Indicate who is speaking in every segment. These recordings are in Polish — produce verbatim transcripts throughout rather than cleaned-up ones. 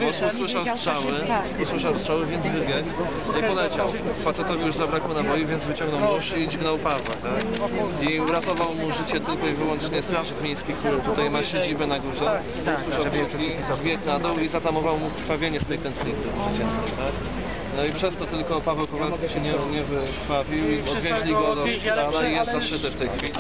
Speaker 1: prostu usłyszał strzały, usłyszał strzały, więc wybiegł i poleciał. Facetowi już zabrakło naboi, więc wyciągnął nóż i dźgnął Pawła, tak? I uratował mu życie tylko i wyłącznie strażak miejski, który tutaj ma siedzibę na górze. Usłyszał krzyki, zbiegł na dół i zatamował mu krwawienie z tej tętnicy przeciętnej, tak? No i przez to tylko Paweł Kowalski się nie, nie wykrwawił i odwieźli go do szpitala i jest zaszyty w tej chwili.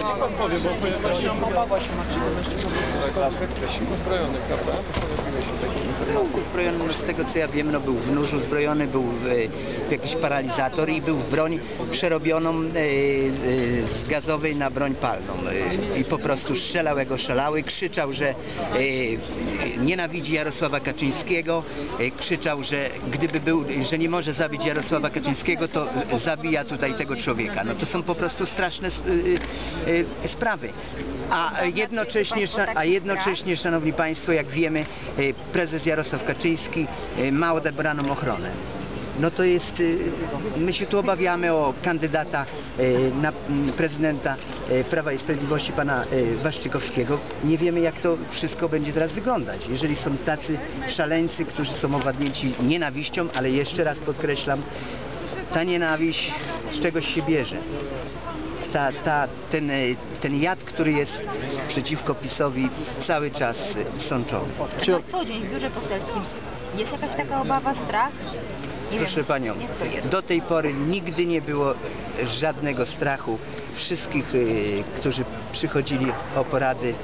Speaker 2: Był uzbrojony, no z tego co ja wiem, no był w nóż uzbrojony, był w, w jakiś paralizator i był w broń przerobioną e, e, z gazowej na broń palną. E, I po prostu strzelał jak oszalały, krzyczał, że e, nienawidzi Jarosława Kaczyńskiego, e, krzyczał, że gdyby był, że nie może zabić Jarosława Kaczyńskiego, to zabija tutaj tego człowieka. No to są po prostu straszne e, e, sprawy. A jednocześnie, a jednocześnie, szanowni państwo, jak wiemy, prezes Jarosław Kaczyński ma odebraną ochronę. No to jest, my się tu obawiamy o kandydata na prezydenta Prawa i Sprawiedliwości, pana Waszczykowskiego. Nie wiemy, jak to wszystko będzie teraz wyglądać. Jeżeli są tacy szaleńcy, którzy są owładnięci nienawiścią, ale jeszcze raz podkreślam, ta nienawiść z czegoś się bierze. Ta, ta, ten, ten jad, który jest przeciwko PiS-owi, cały czas sączony.
Speaker 3: Na co dzień w biurze poselskim jest jakaś taka obawa, strach? Nie
Speaker 2: Proszę
Speaker 3: wiem,
Speaker 2: panią,
Speaker 3: jak
Speaker 2: do tej pory nigdy nie było żadnego strachu. Wszystkich, y, którzy przychodzili o porady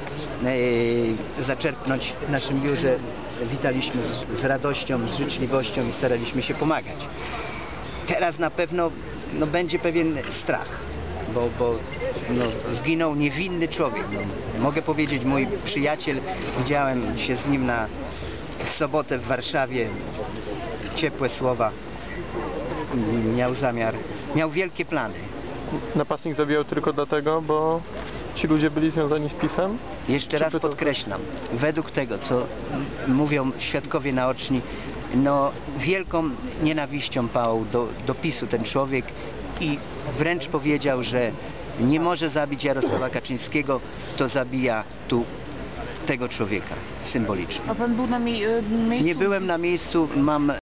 Speaker 2: y, zaczerpnąć w naszym biurze, witaliśmy z, z radością, z życzliwością i staraliśmy się pomagać. Teraz na pewno no, będzie pewien strach. Bo, bo no, zginął niewinny człowiek. No, mogę powiedzieć, mój przyjaciel, widziałem się z nim na w sobotę w Warszawie, ciepłe słowa, miał zamiar, miał wielkie plany.
Speaker 4: Napastnik zabijał tylko dlatego, bo ci ludzie byli związani z PiS-em?
Speaker 2: Jeszcze raz podkreślam, według tego, co mówią świadkowie naoczni, no wielką nienawiścią pałał do, do PiS-u ten człowiek i wręcz powiedział, że nie może zabić Jarosława Kaczyńskiego, to zabija tu tego człowieka symbolicznie.
Speaker 3: A pan był na mie miejscu?
Speaker 2: Nie byłem na miejscu, mam